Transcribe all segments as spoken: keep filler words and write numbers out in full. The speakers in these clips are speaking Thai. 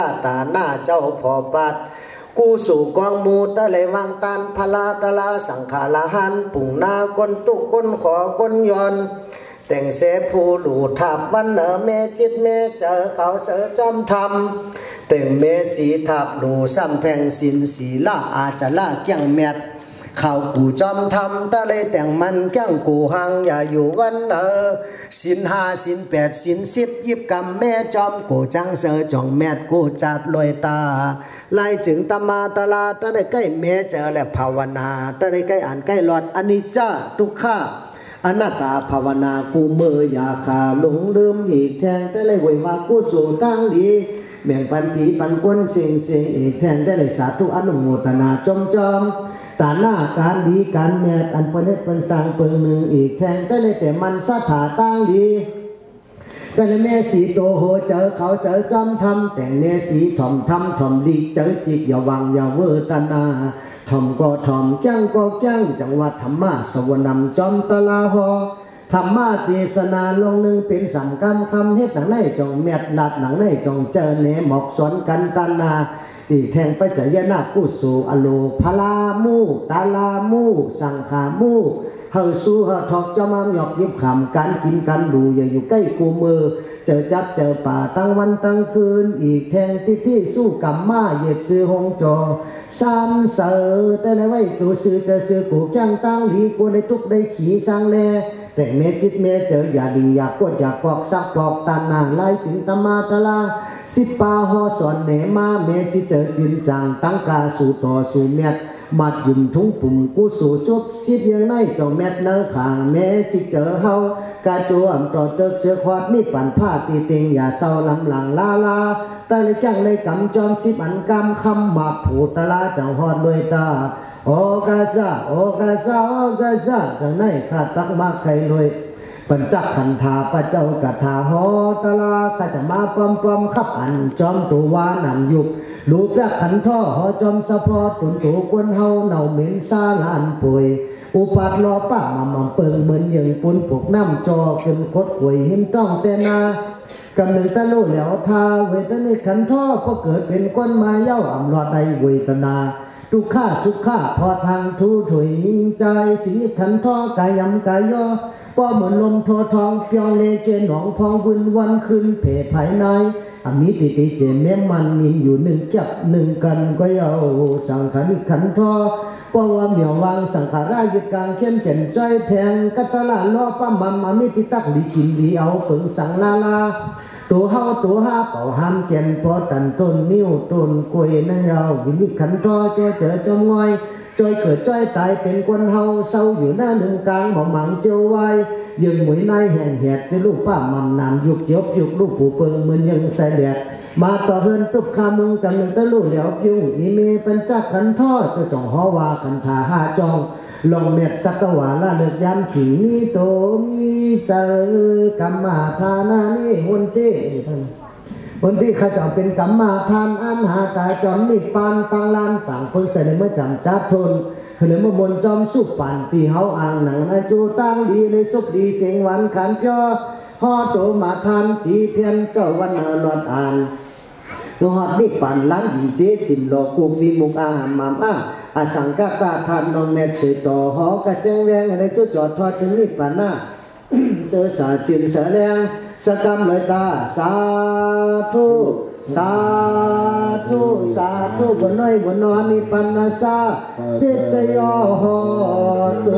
ตาหน้าเจ้าพอปัดกูสู่กองมูตะเลยวังตันพลาตะลาสังขาลาหันปุ่งนากนตุกกนขอกนยอนแต่งเสผู้หลูทับวันเนอเมจิตเมเจอเขาเสอจอมทำแต่งเมสีทับหลูซ้ำแทงสินสีละอาจจะละเกี้ยงเม็ดข่าวกูจอมทำตะเลยแต่งมันแก้งกูหังอย่าอยู่วันเออสินห้าสินแปดสินสิบยิบกำแม่จอมกูจังเสอจ่องแม่กูจัดลอยตาไล่จึงตมาตลาตะได้ใกล้แม่เจอและภาวนาตะได้ใกล้อ่านใกล้หลอดอนิจจาทุกข้าอนัตตาภาวนากูเมื่อยาขาหลงลืมอีกแทงตะเลยไว้ว่ากูสู่ตั้งดีแบ่งปันผีปันกวนเสียงเสียงอีกแทงได้เลยสาธุอนุโมทนาจอมจอมตาหน้าการดีการแมดอันประเนตเป็นสร้างเปิงหนึ่งอีกแทงได้เลยแต่มันสถาตั้งดีแต่แม่สีโตโหเจอเขาเสอจอมทำแต่งแม่สีถ่อมทำถ่อมดีเจอจิตอย่าวังอย่าเวอร์ตนาถ่อมก็ถ่อมแก้งก็แก้งจังหวัดธรรมะสวนำจอมตะลาหอธรรมะเทศนาลงหนึ่งเป็นสังกรรมคำเฮ็ดหนังในจงเม็ดหลัดหนังในจงเจอเนหมอกสวนกันตานาอีแทงไปจยนากุสูอโลพลามูตาลามูสังขามูเฮาสู้เฮาทอกจะมามหยอกยิบขำการกินกันดูอย่าอยู่ใกล้กูมือเจอจับเจอป่าตั้งวันตั้งคืนอีกแทงที่ที่สู้กับมาเหยียบซื้อหงจอซ้ำเสอแต่ในไว้ตัวซื้อเจอซื้อกูแก้งตั้งหลีกูในทุกได้ขี่สร้างแลแต่เมจิตเมเจออย่าดิ่งอยากกดอยากกอกซักกอกตานาไล่จึงตมาตะลาสิปาหอสอนเนมาเมจิเจอจินจังตั้งกาสู่ต่อสู่เม็ดมัดยุ่มทุ่งปุ่มกูสู่ซุบสิบยังในเจ้าเม็ดเนื้อขางเมจิเจอเฮากาจวมต่อเติกเสือควาดมีปั่นผ้าตีเตียงอย่าเศร้าลำหลังลาลาตาเลยจังเลยกำจอมสิบอันกำคำมาผูตะลาจังหอดด้วยตาโอกาซาโอกาซาโอกาซาจังในขาดตักมาใครรวยปัญจขันธาพระเจ้ากถาหอตลาข้าจะมาปลอมปลอมขับอันจอมตัววานันยุบลูกยักขันท่อหอจอมสะพอตุนตัวกวนเฮาเน่าเหม็นซาลานป่วยอุปัดรอป้ามาหม่ำเปิงเหมือนยังปุ่นปกน้ำจอขึ้นคดข่วยหิมต้องแต่นากำหนึ่งตะลุเหลียวทาเวทนิขันท่อพอเกิดเป็นก้นมาเย้าอ่ำรอดใดเวทนาทุกข้าสุขข้าพอทางทูถุยยิ่งใจสีขันท่อกายำกายย่อป้อเหมือนลมโททองเพียงเลเจหนองพองบุญวันขึ้นเพภายในอมิติติเจแม่มันมีอยู่หนึ่งจับหนึ่งกันก็เอาสังขาริขันท่อป้อว่าเหมียววางสังขารายึดกลางเข้มแข็งใจแพงกัตลาล้อป้ามัมอมิติตักลีกินลีเอาฝนสังลาลาตัวเฮาตัวห้าเป่าห้ามแก่นพอตันต้นนิ้วต้นกล้วยนั่งเอาวินิขันท่อเจอเจอจอมงอยจอยเกิดจอยตายเป็นคนเฮาเศร้าอยู่หน้าหนึ่งกลางหมองหมังเจียวไว้ยืนหมวยนายแห่งแหดจะลูกป้ามันนานยุกเจียวยุกลูกผู้เปิงเหมือนยังใส่แดดมาต่อเฮินตุบคามึงกันหนึ่งตะลูกเหลียวยุ่งอีเมเป็นจักขันท่อจะจ่องหอวาขันทาห้าจองลองเม็ดสักวาละเลือกยำขิงมีโตมีเจอกรรมาทานานี่วันที่วันที่ข้าจอมเป็นกรรมาทานอันหาตาจอมนิปานตังลานต่างเพิ่งใส่ในเมื่อจำจัดทนเหลือเมื่อมนจอมสุปานตีเฮาอ่างหนังนาจูตั้งดีเลยสุบดีเสียงหวานขันเพียวฮอโตมาทานจีเพียนเจ้าวันเนอหลอดอ่านตัวฮอดนิปานล้านหญิงเจ๊จิมหลอกกุมมีมุกอาหามามอ้าอาสังกะกาทานนองแม่สือต่อหอกระเซงแรงอะไรจุดจอดทอดถึงนิปานหน้าเสือสาจินเสือแรงสกรรมเลยตาสาธุสาธุสาธุบนน้อยบนนอนนิปันนาซาพิจยอหอตุ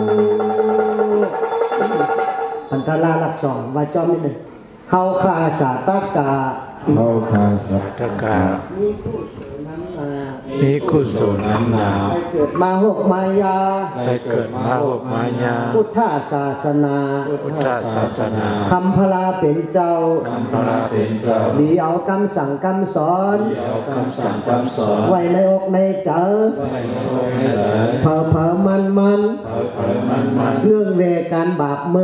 พันธลาหลักสองว่าจอมนิดหนึ่งเฮาคาสาตกาเฮาคาสาตกามีกุศลน้ำหนาได้เกิดมาหกมายาได้เกิดมาหกมายาพุทธศาสนาพุทธศาสนาคำพลาเป็นเจ้าคำพลาเป็นเจ้าดีเอาคำสั่งคำสอนดีเอาคำสั่งคำสอนไว้ในอกในใจเผาเผามันมันเรื่องเวการบาปเมิก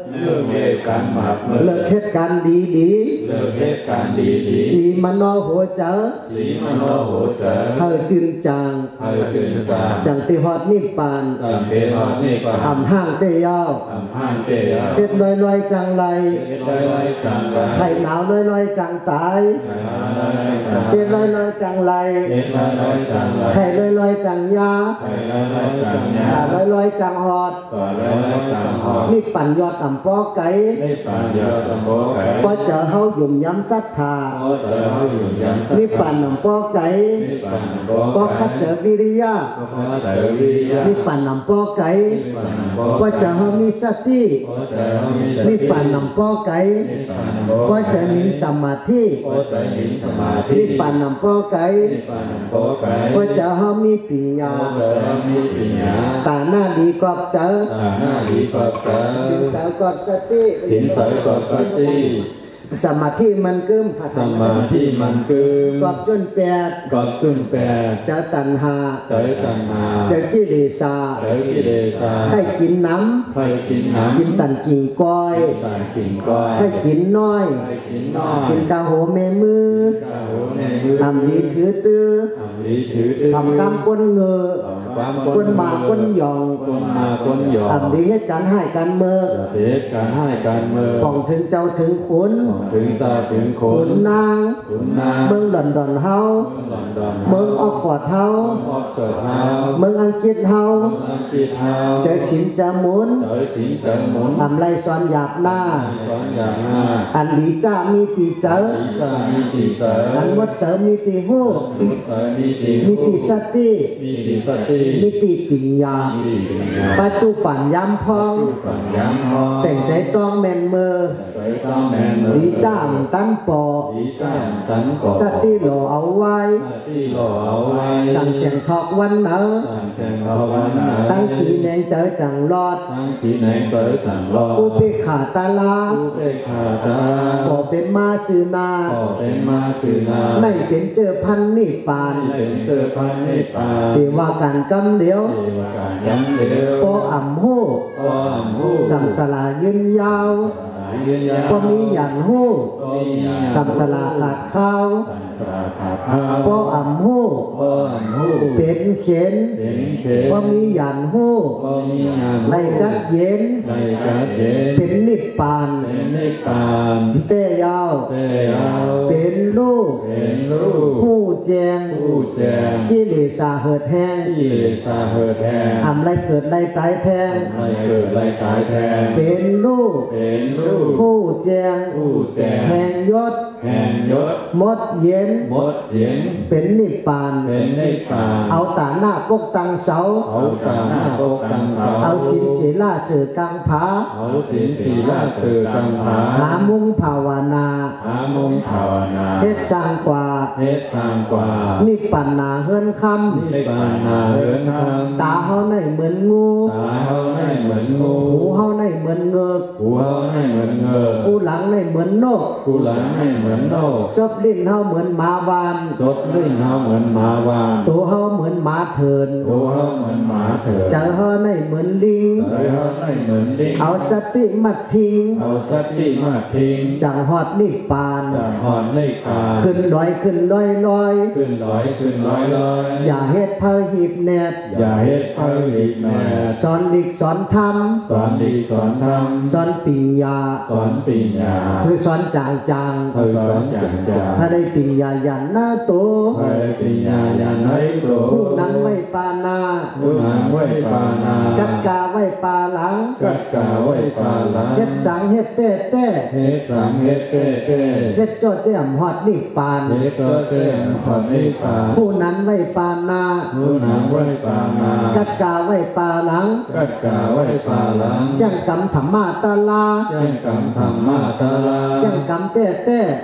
เลิกเหตุการณ์บาปเลิเลิกกเหตุการณ์ดีดีเลิกเหตุการณ์ดีดีสีมโนหัวเจอสีมโนโหเจอเฮอจึนจางเฮอจึงจางจังติฮอดนิพพานจังเพหอนี่ปาทำห้างเตยาวทำห้างเตยาเฮ็ดลอยลอยจังไรเฮ็ดไว้ไว้จังไรไข่หนาวลอยลอยจังตายเฮ็ดไว้ไว้จังเฮ็ดลอยลอยจังไรเฮ็ดไว้ไว้จังไรไข่ลอยลอยจังยาไข่ไว้ไว้จังยาลอยลอยจังฮอดก่อนไว้ไว้จังหอนี่ปั่นยอดอ่ำปอไก่ได้ปานยอดตะโบไก่พอเจอเฮาหยุ่มย้ำศรัทธาพอเจอเขาอยู่ยังสันี่ปั่นอ่ำปอไก่นี่ปานโบพอคัดเจอวิริยะก็พอเจอวิริยะนี่ปั่นอ่ำปอไก่นี่ปานโบพอเจอเฮามีสติพอเจอเขามีสตินี่ปั่นอ่ำปอไก่นี่ปานโบพอเจอมีสมาธิพอเจอหินสมาธินี่ปั่นอ่ำปอไก่นี่ปานโบไก่พอเจอเฮามีปัญญาพอเจอเขามีปัญญาตาหน้าดีกอบเจอตาหน้าดีกว่าเจอสินเสาวกอบสติสินใสกว่าสติสมาธิมันกึ้มภาสษามาธิมันกึมกอบจนแปดกอบจุนแปดเจอตัณหาใจตัณหาเจอกิเลสาใจกิเลสาให้กินน้ใครกินำน้ำกินตันกิ่งก้อยตายกินก้อยให้กินน้อยใครกินน้อยกินกาโหเมมือข้าวในมือทำดีถือตื้อทำดีถือตื้อทำกำก้นเงอความก้นมาก้นหยองคนมาคนหยอกทำดีให้กันให้กันเมื่อเทศการให้การเมืองป่องถึงเจ้าถึงขุนถึงซาถึงคขุนนนางขุนนางเมืองดอนดอนเฮาลอนดอนเมืองออกฟอร์ดเฮาออกเสิร์ฟเฮาเมืองอังกฤษเฮาอังกฤษเฮาเจอสินจะหมุนเจอสินจันหมุนทำไรซ้อนหยาบหน้าสอนอย่างหน้าอันดีจ้ามีตีเจออีสามีตีเสริอันวัดเสริมมีตีหูมุสามีตีมีตีสติมีตีสติมีตีปัญญามีตีปัญญาปัจจุบันย้ำพองปัญญาพอแต่งใจต้องแมนเมอใจต้องแมนดีจ้ามตั้นปอดีจ้ามตันก่อสติโหลเอาไว้สติหล่อเอาไว้สั่งแข่งทอกวันเนอสั่งแข่งเอาไว้นะตั้งขีแนงเจอจังรอดตั้งที่ไหนเจอสั่งรออุเปกขาตาลาผู้เป็นขาตาก็เป็นมาสื่อนาก็เป็นมาสื่อนาไม่เป็นเจอพันนิพพานไม่เป็นเจอพันนิพพานเทว่าการกำเดียวเทวการย้ำเดียวปออ่ำหูก็อัมหูสังสลายืนยาวสายยืนยาวก็มีอย่างหูก็มีอย่างสังสลาขาดข้าวสังสารขาข้าวปออ่ำหูก็อัมหูเป็นเข็นเป็นเขนก็มีอย่างหูก็มีงานในกัดเย็นในกัดเย็นเป็นนิพพานเป็นนิพพานเตยาวเตยาวเป็นลูกเป็นลูกหูแจงผู้แจงกิเลสาเหิดแห้งที่เลสาเหิดแทนทำไรเกิดไรตายแทงไม่เกิดไรตายแทนเป็นลูกเป็นลูกผู้แจงผู้แจงแห่งยศแห่งยศมดเย็นมดเย็นเป็นนิพพานเป็นนิพพานเอาตาหน้าปกตังเสาเอาตาหน้าปกตังเสาเอาสินศีลาเสือกลางผาเอาศีลศีลาเสือกังผาหามุงภาวนาหามุงภาวนาเฮ็ดสร้างกว่าเทศสร้างกว่านิพพานนาเฮือนคนิพพานนาเหินทางำตาเฮาในเหมือนงูตาเฮาให้เหมือนงูหูเฮาในเหมือนเงือกหูเฮาให้เหมือนเงือกหูหลังในเหมือนนกกูหลังให้เหมือนนกซบลิ้นเฮาเหมือนหมาวานซดลิ้นเฮาเหมือนหมาวานตัวเฮาเหมือนหมาเถินตัวเฮาเหมือนหมาเถิดใจเฮาในเหมือนลิงใจเฮาให้เหมือนลิงเอาสติมัดทิ้งเอาสติมาทิ้งจังฮอดนิพพานจากหอนเลขปานขึ้นลอยขึ้นลอยลอยขึ้นร้อยขึ้นร้อยร้อยอย่าเฮ็ดเพ้อหีบแนบอย่าเฮ็ดเพิ่อีกแม่สอนดิกสอนธรรมสอนดีสอนธรรมสอนปิญญาสอนปัญญาคือสอนจางจางเออสอนอย่างจาถ้าได้ปิญญายันหน้าโตเออปัญญาอย่างไรโตผู้นั้นไว้ปานาผู้นางไว้ปานากัดกาไว้ปาหลังกัดกาไว้ปาลาเฮ็ดสังเฮ็ดเต้เต้เฮ็ดสังเฮ็ดเก้เก้เฮ็ดโจดแจ่มฮอดนิพพานเฮ็ดตัวเจ้มขอนนิพพานผู้นั้นไว้ปานาผู้นางไว้ปานากัดกาไว้ปาหลังกัดกาไว้ปาลังจังกำธรรมาตาลาแจ้งกรรมธรรมมาตาลาจังกำเต้เต้แ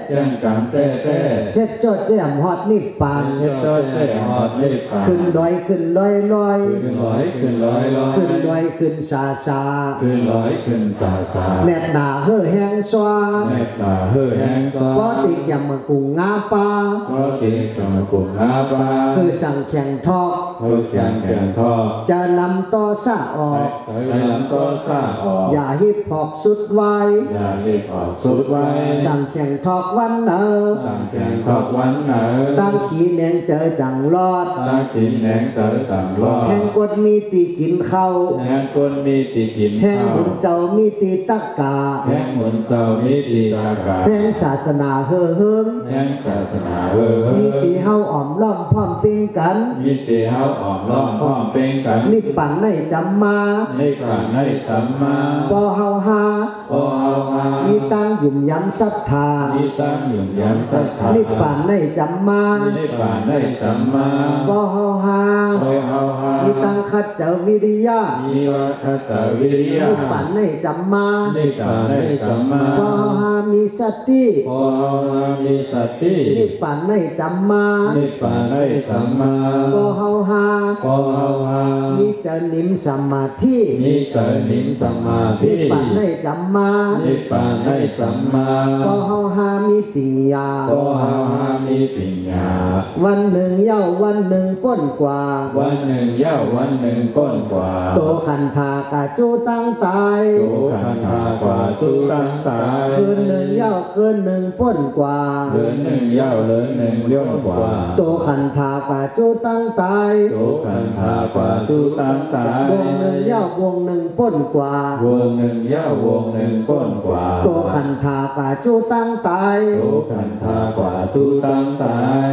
แจ้งกรรมแท้แท้เฮ็ดจอดแจ่มฮอดนิพพานเฮ็ดจอดแจ้งฮอดนิพพานขึ้นดอยขึ้นลอยลอยขึ้นลอยขึ้นลอยลอยขึ้นดอยขึ้นซาซาขึ้นลอยขึ้นซาซาแนบหน้าเฮ่อแห้งสวาแนบหน้าเฮ่อแห้งสวาบ่ติดยำมะกุงงาปลาบ่ติดยำมะกุงงาปลาคือสั่งแข่งทอกคือสั่งแข่งทอกจะนำต่อซะออกจะนำต่อซะออกอย่าฮิปฮอปสุดไว้อย่าฮิปฮอปสุดไว้สั่งแข่งทอกวันเนอสั่งแข่งทอกวันเนอตั้งขี้แหนงเจอจังรอดตั้งขี้แหนงเจอจังรอดแห่งกดมีตีกินข้าวแห่งกดมีตีกินข้าวแห่งหุ่นเจ้ามีตีตักกาแห่งหุ่นเจ้ามีตีตักกาแห่งศาสนาเฮ่อเฮิมแห่งศาสนาเฮ่อเฮิมมีตีเฮาอ้อมล้อมพร้อมเป็นกันมีตีเฮาอ้อมล้อมพร้อมเป็นกันนิพพานในจำมานิพพานในสัมมาบ่เฮาหาบ่เฮาหามีตั้งยุ่มย้ำศรัทธามีตั้งยุ่มย้ำศรัทธานิพพานในจำมานิพพานในสัมมาบ่เฮาหาบ่เฮาหามีตั้งขัดเจ้าวิริยะมีว่าขัดเจ้าวิริยะนิพพานในจำมานิพพานในสัมมาบ่เฮาหามีสติบ่เฮาหามีสตินิพพานในจำมานิพพานในสัมมาบ่เฮาหาบ่เฮาหามีจนิมสมาธิมีจนิมสมาธินิพพานในจำมานิพพานในสัมมาบ่เฮาหามีปัญญาบ่เฮาหามีปัญญาวันหนึ่งเย้าวันหนึ่งก้นกว่าวันหนึ่งเย้าวันหนึ่งก้นกว่าโตขันธากะจูตั้งตายโตขันธากว่าจูตั้งตายคืนหนึ่งเย้าคืนหนึ่งป้นกว่าคืนหนึ่งเย้าเลินหนึ่งเลี้ยงกว่าโตขันธากะจูตั้งตายโตขันธากว่าจูตั้งตายวงหนึ่งเย้าวงหนึ่งป้นกว่าวงหนึ่งเย้าวงหนึ่งก้นกว่าโตขันธากะจูตั้งตายโตขันธากว่าจูตั้งตาย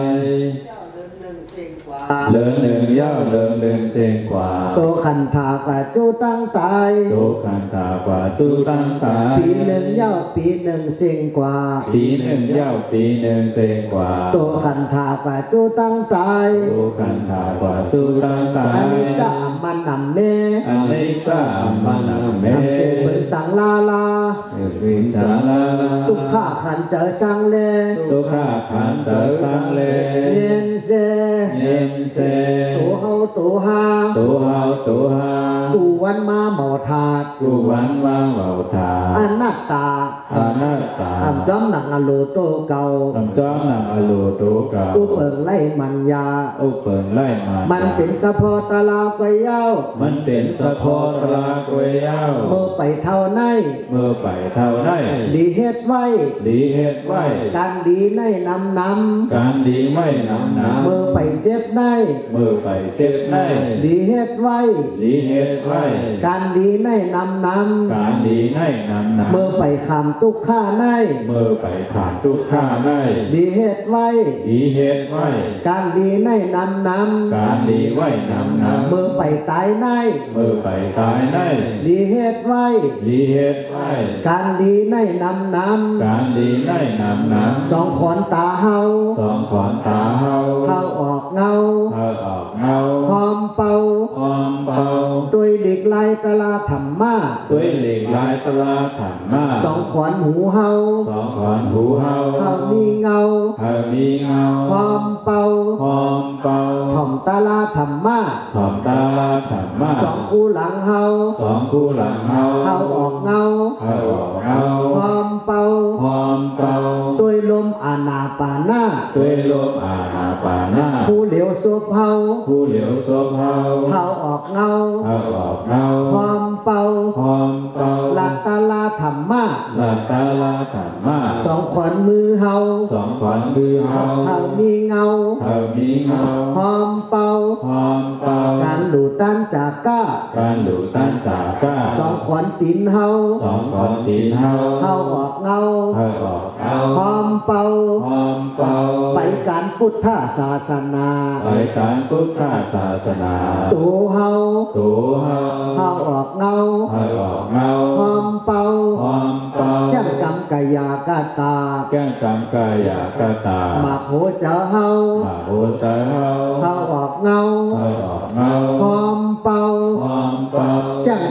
เลินหนึ่งเย้าเลินหนึ่งเซงกว่าโตขันธากะจูตั้งตายโตขันธากว่าจูตั้งตายปีหนึ่งเย้าปีหนึ่งเซงกว่าปีหนึ่งเย้าปีหนึ่งเซงกว่าโตขันธากะจูตั้งตายโตขันธากว่าจูตั้งตายอันนี้จะมันนำเมอันนี้จะมันนำเมเจ็บเป็นสังลาลาวิสังลาลาทุกข้าขันเจอสังเลทุกข้าขันเจอสังเลเย็นเซเย็นเซตัวเฮาตัวหาตัวเฮาตัวหากูวันมาหมอถาดกูวันมาหมอถาดอนัตตาอนัตตาอำจอมหนังอโลโตเก่าอำจอมหนังอโลโตเก่าอุเปิงไล่มันยาอุเปิงไล่มันมันเป็นสะพอตะลากวยยาวมันเป็นสะพอตะลากวยยาวเมื่อไปเท่าไหนเมื่อไปเท่าไหนดีเฮ็ดไว้ดีเฮ็ดไว้การดีในนำนำการดีไม่นำนำเมื่อไปเจ็บได้เมื่อไปเจ็บได้ดีเฮ็ดไว้ดีเฮ็ดไว้การดีในนำนำการดีในนำนำเมื่อไปขามทุกข้าในเมื่อไปขามทุกข้าในดีเฮ็ดไว้ดีเฮ็ดไว้การดีในนำนำการดีไว้นำนำเมื่อไปตายในเมื่อไปตายในดีเฮ็ดไว้ดีเฮ็ดไว้การดีในนำนำการดีในนำนำสองขอนตาเฮาสองขอนตาเฮาเฮาออกเงาเฮาออกเงาหอมเป่าหอมเป่าตุยหลีกลายตะลาธรรมะตุยหลีกลายตะลาธรรมะสองขอนหูเฮาสองขอนหูเฮาเฮามีเงาเฮามีเงาหอมเป่าหอมเป่าถ่อมตะลาธรรมะถ่อมตะลาธรรมะสองคู่หลังเฮาสองคู่หลังเฮาเฮาออกเงาเฮาออกเงาหอมเป่าหอมเป่าตุยลมอานาปานาตุยลมอานาปานาผู้เหลียวศพเฮาผู้เหลียวศพเฮาเฮาออกเงาเฮาออกเงาหอมเป่าหอมเป่าลัตตาลาธรรมะลัตตาลาธรรมะสองขวัญมือเฮาสองขวัญมือเฮาเฮามีเงาเฮามีเงาหอมเป่าหอมเป่าการหลู่ตันจากก้าการหลู่ตันจากก้าสองขวัญตีนเฮาสองขวัญตีนเฮาเฮาออกเงาเฮาออกเงาหอมเป่าหอมเป่าไปการพุทธศาสนาไปการพุทธศาสนาตูเฮาตูเฮาเฮาออกเงาเฮาออกเงาหอมเป่าหอมเป่าแก้งกำกายากาตาแก้งกำกายากาตามาโหเจอเฮามาโหเจอเฮาเฮาออกเงาเฮาออกเงาหอมเป่าหอมเป่าแก้ง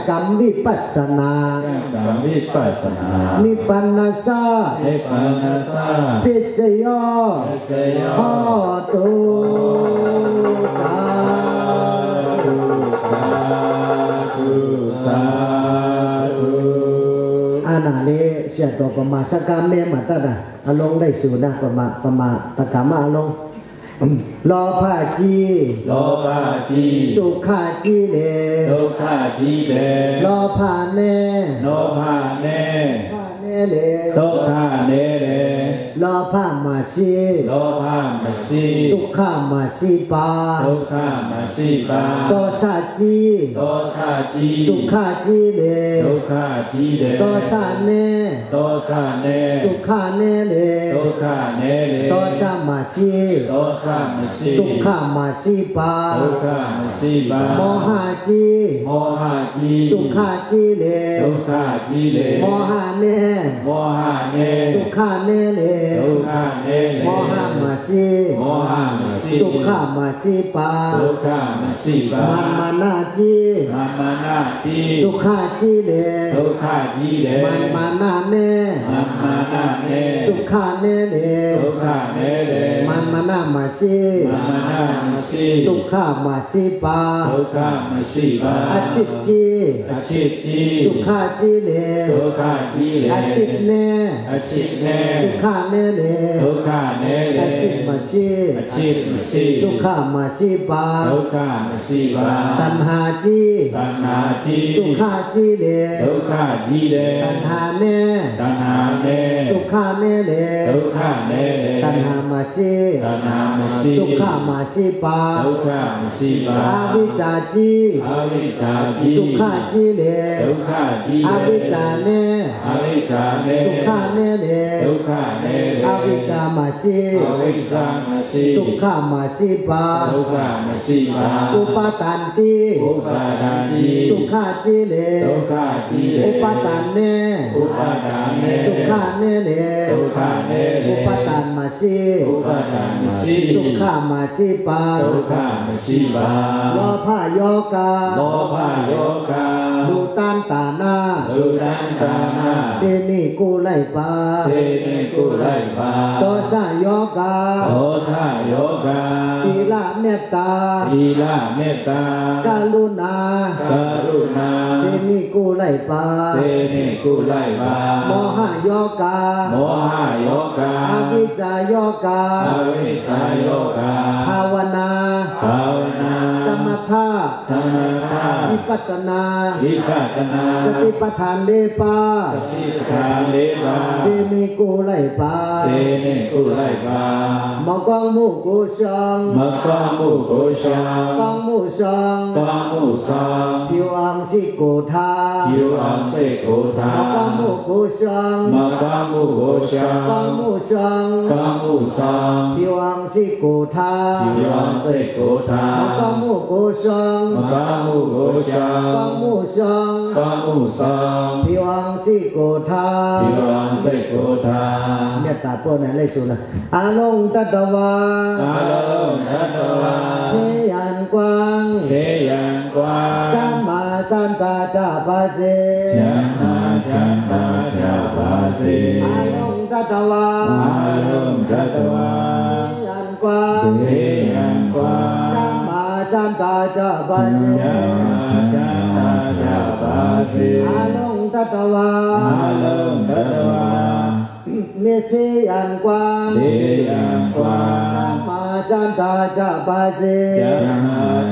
กรรมวิปัสสนาแก้กรรมวิปัสสนานิพพานาสานิพพานาสาพิจโยพิจโยโหตุสาธุสาธุสาธุอานาเลเสียตัวประมาสกามเมมาตระอารมณ์ได้สู่นะประมาประมาตะกามาอารมณ์โลภะจีโลภะจีทุกขาจีเลทุกขาจีเลโลภะเนโลภะเนเนเลทุกขาเนเลโลภะมาสีโลภะมาสีทุกขามาสีปาทุกขามาสีปาโตสะจีโตสะจีทุกขาจีเลทุกขาจีเลโตสะเนโตสะเนทุกขาเนเลทุกขาเนเลโตสะมาสีโตสะมาสีทุกขามาสีปาทุกขามาสีปาโมหะจีโมหะจีทุกขาจีเลทุกขาจีเลโมหะเนโมหะเนทุกขาเนเลทุกขาเนเลโมหะมาสีโมหะมาสีทุกขามาสีปาทุกขามาสีปามันมานาจีมันมานาจีทุกขาจีเลทุกขาจีเลมันมานาเนมันมานาเนทุกขาเนเลทุกขาเนเลมันมานามาสีมันมานามาสีทุกขามาสีปาทุกขามาสีปาอาชิตจีอาชิตจีทุกขาจีเลทุกขาจีเลอาชิตเนอาชิตเนทุกขาเนเลทุกขาเนเลอาชิตมาสีอาชิตมาสีทุกขามาสีปาทุกขามาสีปาตัณหาจีตัณหาจีทุกขาจีเลทุกขาจีเลตัณหาเนตัณหาเนทุกขาเนเลทุกขาเนเลตัณหามาสีตัณหามาสีทุกขามาสีปาทุกขามาสีปาอวิชชาจีอวิชชาจีทุกขาจีเลทุกขาจีเลอวิชชาเนอวิชชาเนทุกขาเนเลทุกขาเนเลอวิชชามาสีอวิชชามาสีทุกขามาสีปาทุกขามาสีปาอุปาทานจีอุปาทานจีทุกขาจีเลทุกขาจีเลอุปาทานเนอุปาทานเนทุกขาเนเลทุกขาเนเลอุปาทานมาสีอุปาทานมาสีทุกขามาสีปาทุกขามาสีปาโลภะโยกาโลภะโยกาดูตันตานาดูตันตานาเสนิกุไลปาเสนิกุไลปาโตสะโยกาโตสะโยกาทีละเมตตาทีละเมตตากรุณารุณาเสนิกุไลปาเสนิกุไลปาโมหะโยกาโมหะโยกาอวิชชาโยกาอวิชชาโยกาภาวนาภาวนาสมถะสมถะวิปัสสนาวิปัสสนาสติปัฏฐานเลปาสติปัฏฐานเลปาเสนิกุไลปาเสนิกุไลปามังกังมุกุชังมังกังมุกุชังกังมุชังกังมุชังผิวอังสิโกธาผิวอังสิโกธามังกังมุกุชังมังกังมุกุชังกังมุชังกังมุชังผิวอังสิโกธาผิวอังสิโกธามังกังมุกุชังมังกังมุกุชังกังมุชังกังมุชังผิวอังสิโกธาผิวอังสิโกธาเนี่ยตาตัวไหนเลยสุนะอาลงตัตวาอาลงตัตวาเทยันกวางเทยันกวางจัมมาสันตาจาปาเสจัมมาสันตาจาปาเสอาลงตัตวาอาลงตัตวาเทยันกวางเทยันกวางจัมมาสันตาจาปาเสจัมมาสันตาจาปาเสอาลงตัตวาอาลงตัตวาเมเทยันกวางเทยันกวางจัมมาสันตาจาปาเส